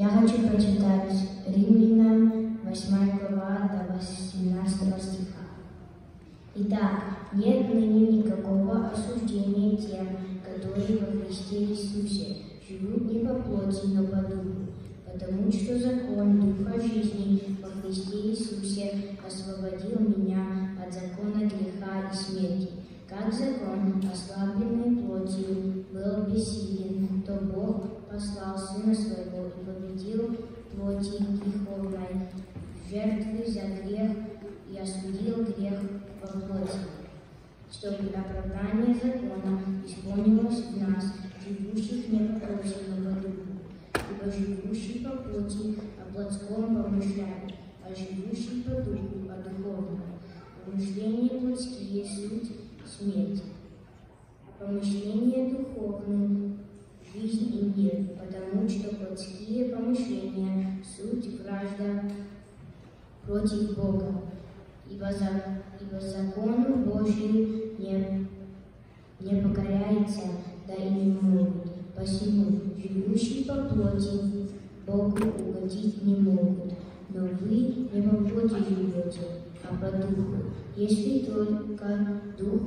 хочу прочитать Римлянам 8 глава до 18 стиха. Итак, нет ныне никакого осуждения тем, которые во Христе Иисусе живут не по плоти, но по духу, потому что закон Духа жизни во Христе Иисусе освободил меня от закона греха и смерти. Как закон, ослабленный плотью, был бессилен, то Бог послал Сына Своего и победил плоти греховной жертвы за грех и осудил грех во плоти, чтобы оправдание закона исполнилось в нас, живущих не по плоти, но по духу. Ибо живущий по плоти о плотском помышляет, а живущий по духу о духовном. Помышления плотские суть смерть, а помышления духовные жизнь и мир, потому что плотские помышления суть вражда против Бога, ибо закону Божию не покоряется, да и не могут. Посему живущие по плоти Богу угодить не могут, но вы не по плоти живете, а по духу, если только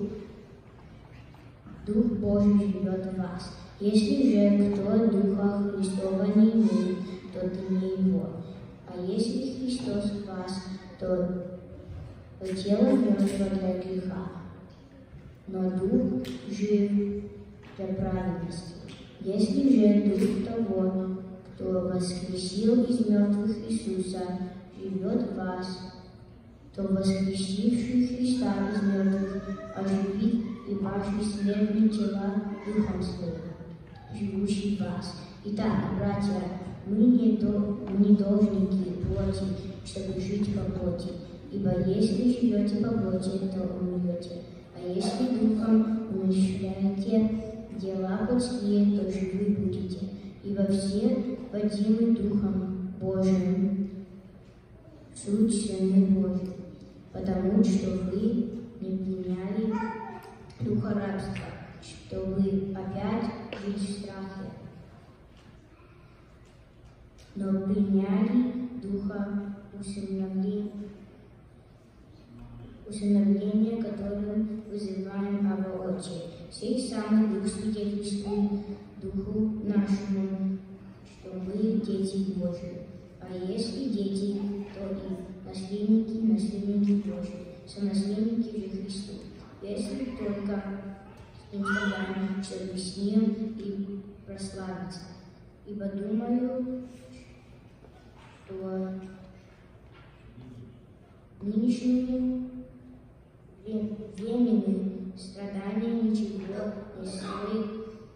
Дух Божий живет в вас. Если же кто Духа Христова не имеет, тот и не его. А если Христос в вас, то тело мертво для греха, но Дух жив для праведности. Если же Дух того, кто воскресил из мертвых Иисуса, живет в вас, то воскресивший Христа из мертвых оживит и ваши смертные тела Духом Своим, живущий в вас. Итак, братья, мы не должники плоти, чтобы жить по плоти. Ибо если живете по плоти, то умрете. А если Духом умерщвляете дела плотские, то живы будете. Ибо все водимы Духом Божиим суть сыны Божьи, потому что вы не приняли духа рабства, чтобы опять жить в страхе, но приняли духа усыновления, которым вызываем Абба Отче. Сей самый Дух свидетельствует Духу нашему, что мы дети Божии. А если дети, то и наследники Божии, сонаследники же Христу. Если только с ним страдаем, чтобы с ним и прославиться. Ибо думаю, что нынешние временные страдания ничего не стоит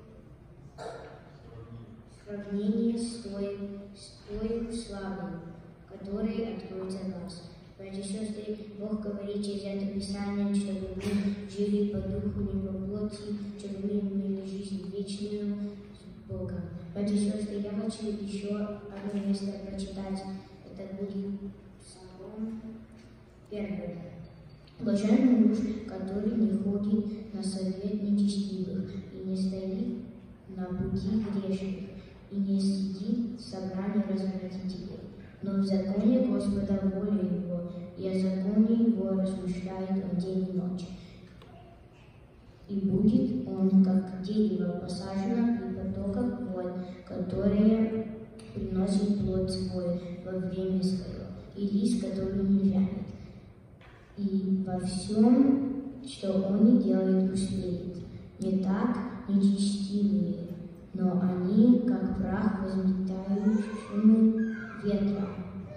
в сравнении с той славой, которая откроется в вас. Братья и сестры, Бог говорит через это Писание, чтобы мы жили по духу, не по плоти, чтобы мы имели жизнь вечную с Богом. Братья и сестры, я хочу еще одно место прочитать. Это будет Псалом 1. Блаженный муж, который не ходит на совет нечестивых и не стоит на пути грешных, и не сидит в собрании развратителей, но в законе Господа воля его, и о законе его размышляет он день и ночь. И будет он, как дерево, посажено при потоках вод, которое приносит плод свой во время свое, и лист, который не вянет. И во всем, что он не делает, успеет. Не так нечестивые, но они, как прах, возметающему ветром,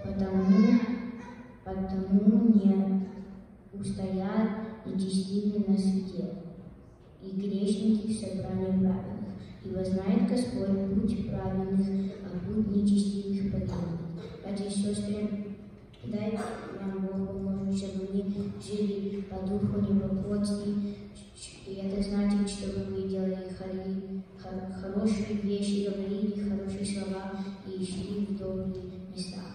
потому не устоят нечестивые на суде, и грешники в собрании праведных. Ибо знает Господь путь праведных, а путь нечестивых погибнет. Братья и сестры, дай нам Бог поможет, чтобы мы жили по духу, не по плоти. И это значит, чтобы мы делали хорошие вещи, говорили хорошие слова и шли в добрые места.